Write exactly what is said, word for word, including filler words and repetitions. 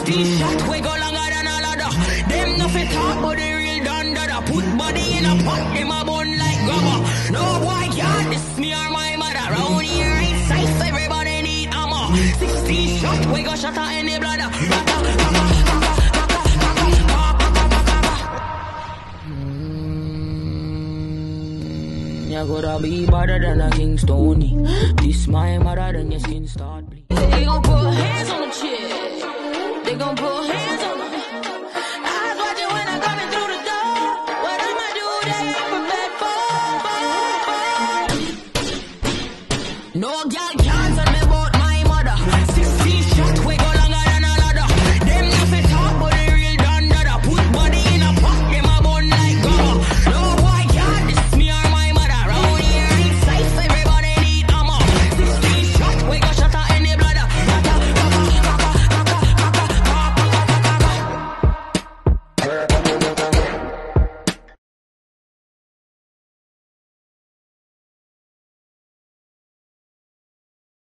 sixteen shot, we go longer than all other. Them nothing talk, but they real done that. Put body in a pot, them a bun like grabber. No boy can't diss me or my mother. Round here, right side, everybody need ammo. sixteen shot, we go shut out in the blood. You gotta be better than a King Stony. This my mother, then your skin start bleeding. They gon' put hands on the chick. They gon' put hands on her. I was watching when I coming through the door. What I'ma do, they ain't prepared for. No girl can't tell me about my mother. sixteen shot, we go longer than a ladder. Them nothing talk, but they real done dada. Put body in a pot, them a bun like gummer. No boy can't diss me or my mother. Round here, inside, everybody need ammo. sixteen shot, we go shut out in the blood. Hey,